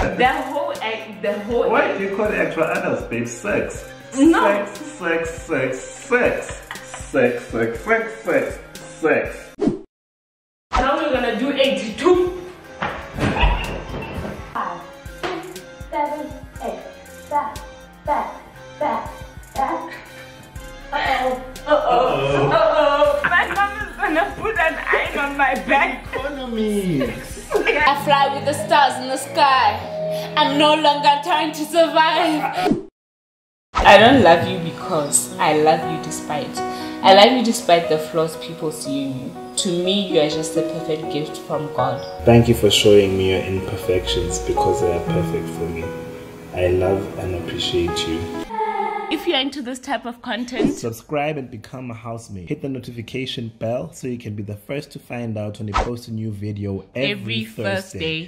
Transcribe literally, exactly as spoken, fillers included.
The whole, egg, the whole. Why do you call the actual adults, babe? Six. No. Six, six, six, six. Six, six, six, six, six. Now we're gonna do eighty-two. Five, six, seven, eight. Back, back, back, back. Uh-oh. Uh-oh. Uh-oh. My mom is gonna put an eye on my back. Economics. I fly with the stars in the sky. I'm no longer trying to survive. I don't love you because I love you despite. I love you despite the flaws people see in you. To me, you are just a perfect gift from God. Thank you for showing me your imperfections because they are perfect for me. I love and appreciate you. If you're into this type of content, subscribe and become a housemate. Hit the notification bell so you can be the first to find out when I post a new video every, every Thursday. Thursday.